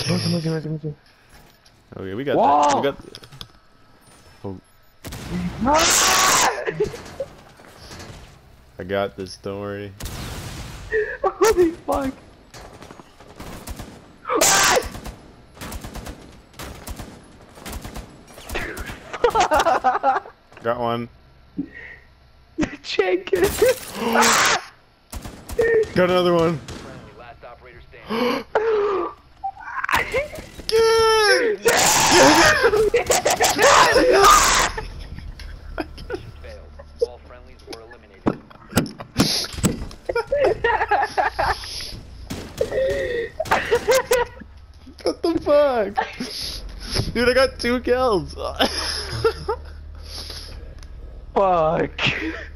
Listen. Okay, we got that. We got. Oh. I got this. Don't worry. Holy fuck! Got one. Tachanka! Got another one. Last operator standing. Good. Failed. All friendlies were eliminated. What the fuck? Dude, I got 2 kills. Fuck.